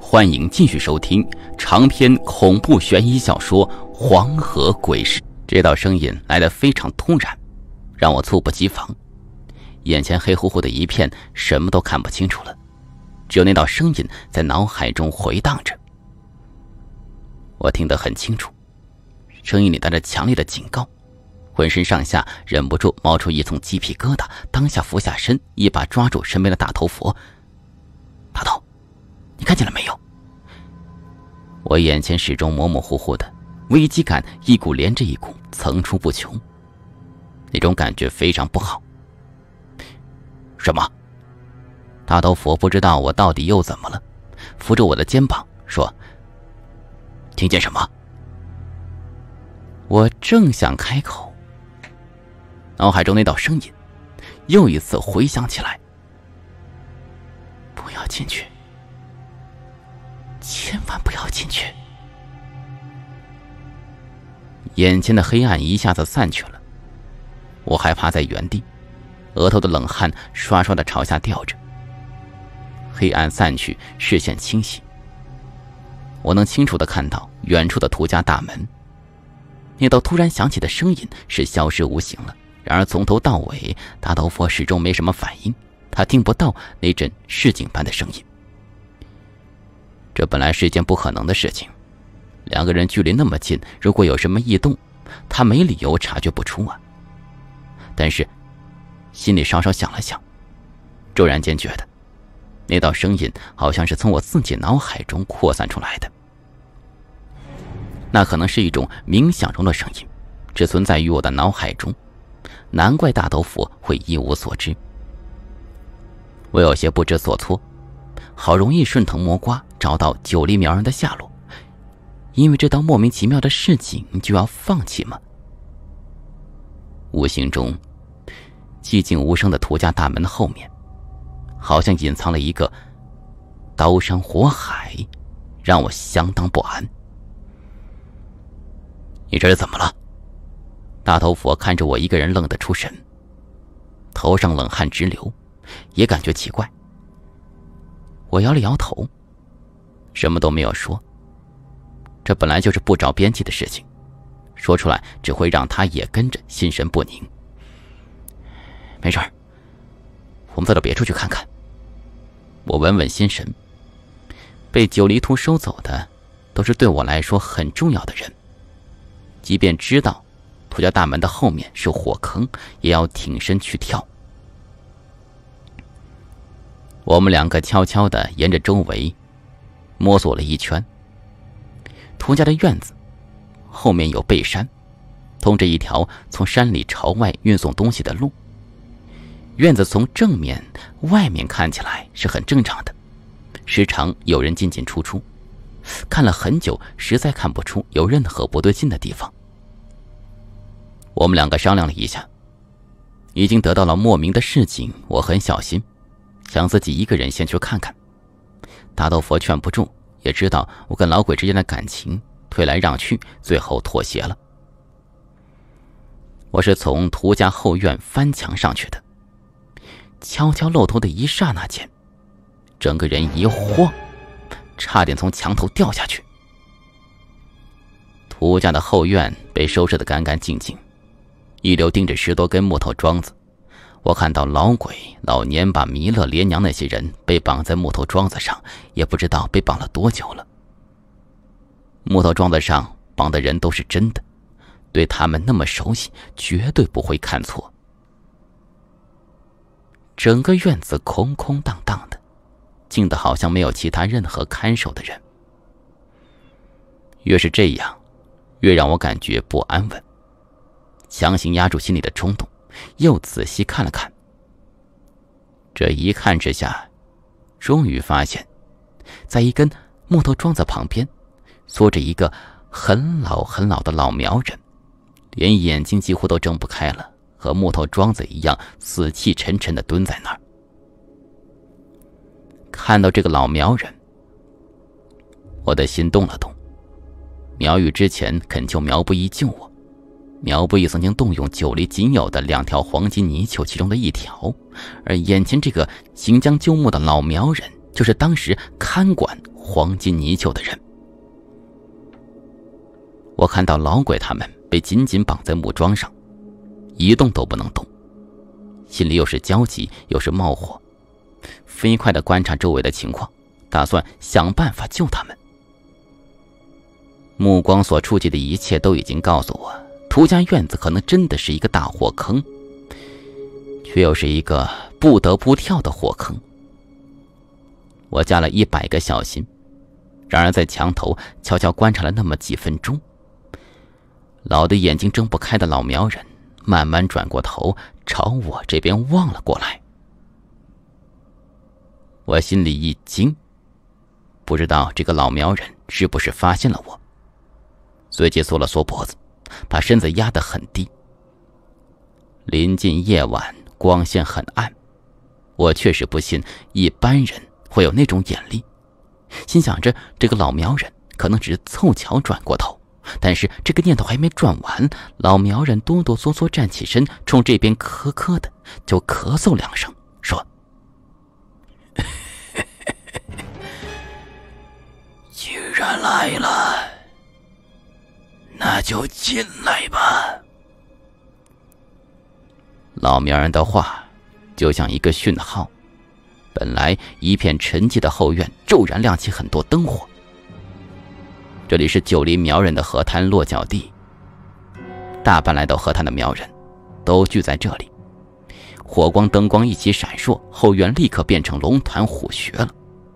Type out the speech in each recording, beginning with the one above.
欢迎继续收听长篇恐怖悬疑小说《黄河鬼事》。这道声音来得非常突然，让我猝不及防，眼前黑乎乎的一片，什么都看不清楚了，只有那道声音在脑海中回荡着。我听得很清楚，声音里带着强烈的警告，浑身上下忍不住冒出一层鸡皮疙瘩，当下俯下身，一把抓住身边的大头佛。大头，你看见了没有？我眼前始终模模糊糊的，危机感一股连着一股，层出不穷，那种感觉非常不好。什么？大头佛不知道我到底又怎么了，扶着我的肩膀说：听见什么？我正想开口，脑海中那道声音又一次回响起来：不要进去，千万不要进去。眼前的黑暗一下子散去了，我害怕在原地，额头的冷汗刷刷的朝下掉着。黑暗散去，视线清晰，我能清楚地看到远处的涂家大门。那道突然响起的声音是消失无形了，然而从头到尾，大头佛始终没什么反应，他听不到那阵示警般的声音。这本来是一件不可能的事情，两个人距离那么近，如果有什么异动，他没理由察觉不出啊。但是心里稍稍想了想，骤然间觉得那道声音好像是从我自己脑海中扩散出来的，那可能是一种冥想中的声音，只存在于我的脑海中，难怪大头佛会一无所知。我有些不知所措，好容易顺藤摸瓜找到九黎苗人的下落，因为这道莫名其妙的事情就要放弃吗？无形中，寂静无声的涂家大门后面，好像隐藏了一个刀山火海，让我相当不安。你这是怎么了？大头佛看着我一个人愣得出神，头上冷汗直流，也感觉奇怪。我摇了摇头，什么都没有说。这本来就是不着边际的事情，说出来只会让他也跟着心神不宁。没事儿，我们再到别处去看看。我稳稳心神，被九黎图收走的都是对我来说很重要的人，即便知道涂家大门的后面是火坑，也要挺身去跳。我们两个悄悄地沿着周围摸索了一圈，涂家的院子后面有背山，通着一条从山里朝外运送东西的路。院子从正面外面看起来是很正常的，时常有人进进出出，看了很久，实在看不出有任何不对劲的地方。我们两个商量了一下，已经得到了莫名的示警，我很小心，想自己一个人先去看看。大头佛劝不住，也知道我跟老鬼之间的感情，推来让去，最后妥协了。我是从涂家后院翻墙上去的，悄悄露头的一刹那间，整个人一晃，差点从墙头掉下去。涂家的后院被收拾得干干净净，一溜钉着10多根木头桩子。我看到老鬼、老年把弥勒、连娘那些人被绑在木头桩子上，也不知道被绑了多久了。木头桩子上绑的人都是真的，对他们那么熟悉，绝对不会看错。整个院子空空荡荡的，静得好像没有其他任何看守的人。越是这样，越让我感觉不安稳，强行压住心里的冲动，又仔细看了看。这一看之下，终于发现，在一根木头桩子旁边，缩着一个很老很老的老苗人，连眼睛几乎都睁不开了，和木头桩子一样死气沉沉地蹲在那儿。看到这个老苗人，我的心动了动。苗玉之前恳求苗不易救我，苗不易曾经动用九黎仅有的2条黄金泥鳅其中的1条，而眼前这个行将就木的老苗人，就是当时看管黄金泥鳅的人。我看到老鬼他们被紧紧绑在木桩上，一动都不能动，心里又是焦急又是冒火，飞快地观察周围的情况，打算想办法救他们。目光所触及的一切都已经告诉我，涂家院子可能真的是一个大火坑，却又是一个不得不跳的火坑。我加了100个小心，然而在墙头悄悄观察了那么几分钟，老的眼睛睁不开的老苗人慢慢转过头，朝我这边望了过来。我心里一惊，不知道这个老苗人是不是发现了我，随即缩了缩脖子，把身子压得很低。临近夜晚，光线很暗，我确实不信一般人会有那种眼力，心想着这个老苗人可能只是凑巧转过头。但是这个念头还没转完，老苗人哆哆嗦嗦站起身，冲这边咳咳的就咳嗽2声，说：“ 既然来了，那就进来吧。” 老苗人的话就像一个讯号，本来一片沉寂的后院骤然亮起很多灯火。这里是9黎苗人的河滩落脚地，大半来到河滩的苗人都聚在这里，火光灯光一起闪烁，后院立刻变成龙潭虎穴了。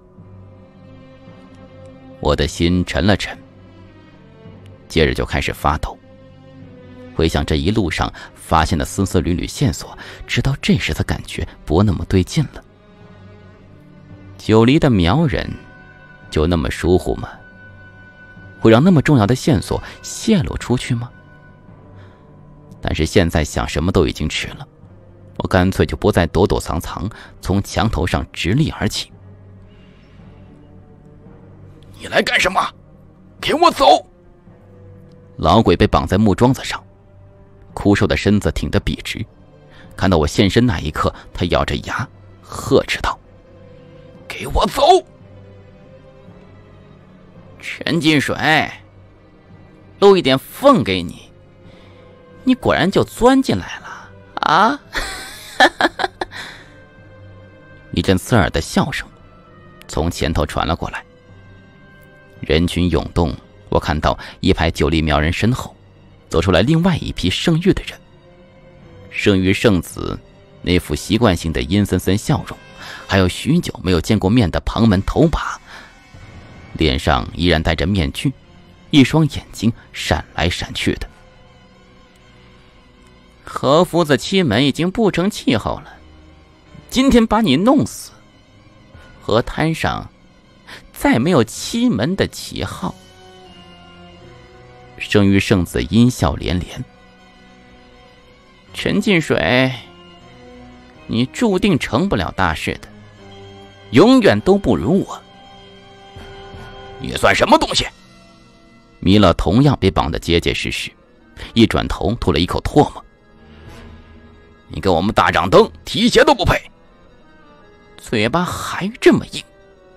我的心沉了沉，接着就开始发抖，回想这一路上发现的丝丝缕缕线索，直到这时才感觉不那么对劲了。9黎的苗人就那么疏忽吗？会让那么重要的线索泄露出去吗？但是现在想什么都已经迟了，我干脆就不再躲躲藏藏，从墙头上直立而起。 你来干什么？给我走！ 老鬼被绑在木桩子上，枯瘦的身子挺得笔直，看到我现身那一刻，他咬着牙呵斥道：“ 给我走！” 陈金水，露一点缝给你，你果然就钻进来了啊！一阵刺耳的笑声从前头传了过来，人群涌动，我看到一排9黎苗人身后走出来另外一批圣域的人。圣域圣子那副习惯性的阴森森笑容，还有许久没有见过面的旁门头把，脸上依然戴着面具，一双眼睛闪来闪去的。何福子七门已经不成气候了，今天把你弄死，河滩上再没有七门的旗号。圣域圣子阴笑连连。陈进水，你注定成不了大事的，永远都不如我。 你算什么东西？ 弥勒同样被绑得结结实实，一转头吐了一口唾沫。 你跟我们大掌灯提鞋都不配， 嘴巴还这么硬。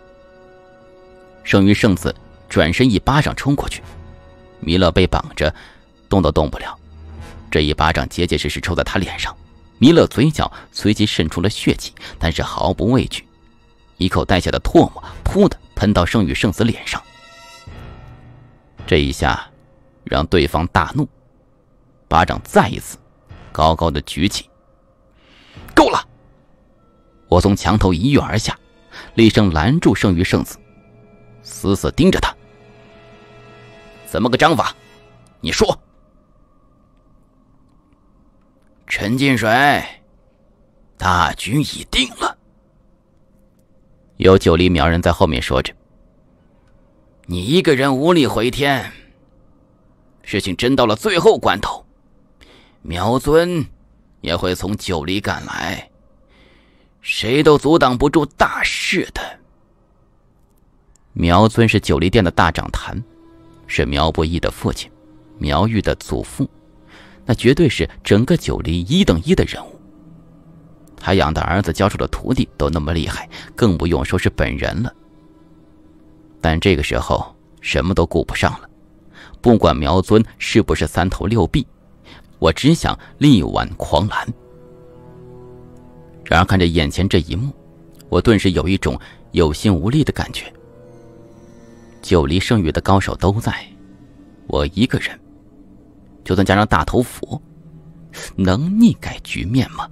圣域圣子转身一巴掌冲过去，弥勒被绑着动都动不了，这一巴掌结结实实抽在他脸上，弥勒嘴角随即渗出了血迹，但是毫不畏惧，一口带下的唾沫噗的喷到圣域圣子脸上。这一下让对方大怒，巴掌再一次高高的举起。 够了！ 我从墙头一跃而下，厉声拦住圣域圣子，死死盯着他。怎么个章法？你说。 陈进水，大局已定了。 有9黎苗人在后面说着。 你一个人无力回天，事情真到了最后关头，苗尊也会从9黎赶来，谁都阻挡不住大事的。 苗尊是9黎殿的大掌坛，是苗不易的父亲，苗玉的祖父，那绝对是整个9黎1等1的人物。他养的儿子教出的徒弟都那么厉害，更不用说是本人了。 但这个时候什么都顾不上了，不管苗尊是不是三头六臂，我只想力挽狂澜。然而看着眼前这一幕，我顿时有一种有心无力的感觉。九黎剩余的高手都在，我一个人，就算加上大头佛，能逆改局面吗？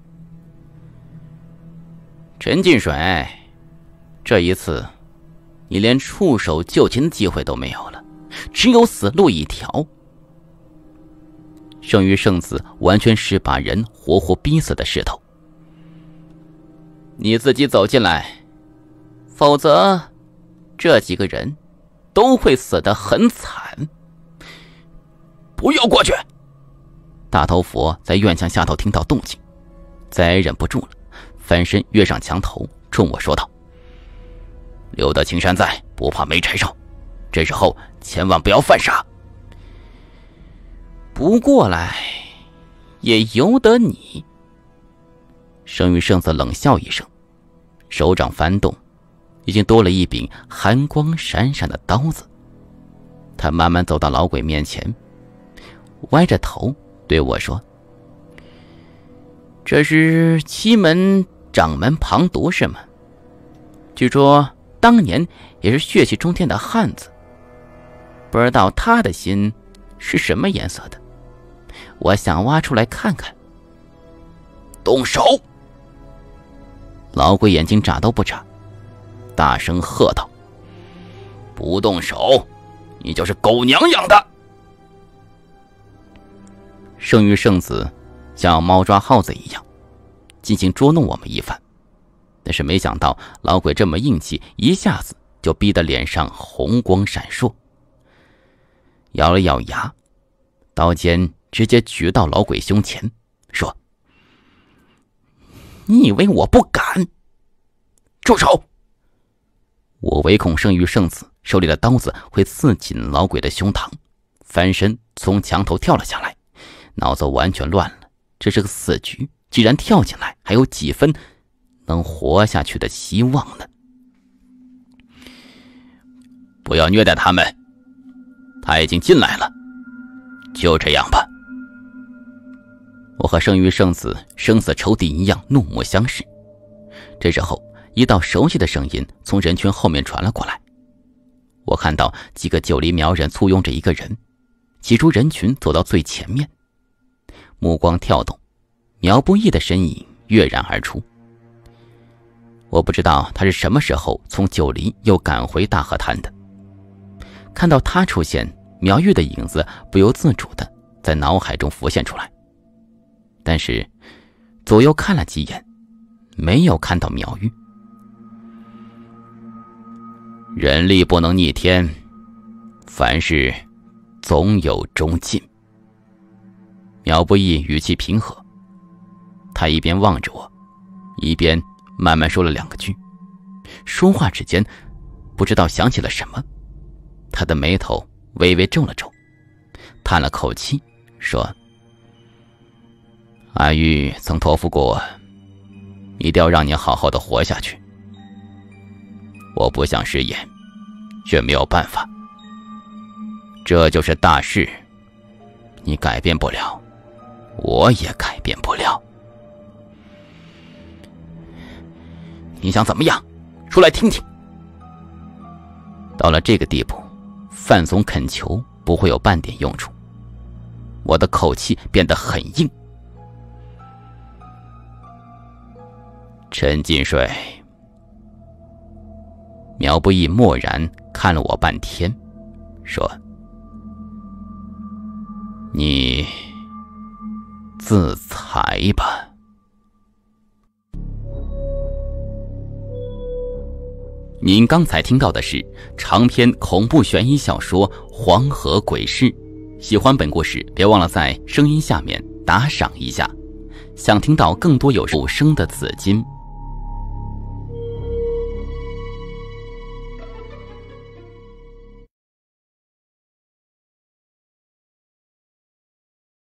陈进水，这一次你连触手就擒的机会都没有了，只有死路一条。 剩余圣子完全是把人活活逼死的势头。 你自己走进来，否则这几个人都会死得很惨。 不要过去！ 大头佛在院墙下头听到动静，再也忍不住了，翻身跃上墙头，冲我说道： 留得青山在，不怕没柴烧，这时候千万不要犯傻。 不过来也由得你。 剩余圣子冷笑一声，手掌翻动，已经多了一柄寒光闪闪的刀子。他慢慢走到老鬼面前，歪着头对我说： 这是七门掌门庞毒是吗？据说当年也是血气冲天的汉子，不知道他的心是什么颜色的，我想挖出来看看。 动手！ 老鬼眼睛眨都不眨，大声喝道： 不动手，你就是狗娘养的！ 剩余圣子像猫抓耗子一样进行捉弄我们一番，但是没想到老鬼这么硬气，一下子就逼得脸上红光闪烁，咬了咬牙，刀尖直接举到老鬼胸前，说： 你以为我不敢？ 住手！ 我唯恐剩余圣子手里的刀子会刺进老鬼的胸膛，翻身从墙头跳了下来，脑子完全乱了。这是个死局，既然跳进来，还有几分能活下去的希望呢？ 不要虐待他们，他已经进来了，就这样吧。 我和剩余圣子生死仇敌一样怒目相视。这时候，一道熟悉的声音从人群后面传了过来。我看到几个九黎苗人簇拥着一个人，挤出人群走到最前面，目光跳动，苗不易的身影跃然而出。我不知道他是什么时候从九黎又赶回大河滩的。看到他出现，苗玉的影子不由自主地在脑海中浮现出来，但是左右看了几眼，没有看到苗玉。 人力不能逆天，凡事总有终尽。 苗不易语气平和，他一边望着我，一边慢慢说了2个句。说话之间，不知道想起了什么，他的眉头微微皱了皱，叹了口气说：阿玉曾托付过我，一定要让你好好的活下去。我不想食言，却没有办法。这就是大事，你改变不了，我也改变不了。 你想怎么样？说来听听。 到了这个地步，范怂恳求不会有半点用处。我的口气变得很硬。 陈进水。 苗不易默然看了我半天，说：你自裁吧。您刚才听到的是长篇恐怖悬疑小说《黄河鬼事》。喜欢本故事，别忘了在声音下面打赏一下。想听到更多有声的紫金，